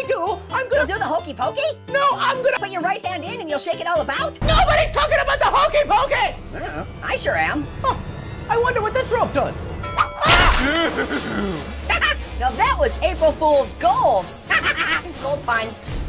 I do, I'm gonna... You'll do the hokey pokey? No, I'm gonna... Put your right hand in and you'll shake it all about? Nobody's talking about the hokey pokey! I sure am. Oh, I wonder what this rope does. Now that was April Fool's gold. Gold pines.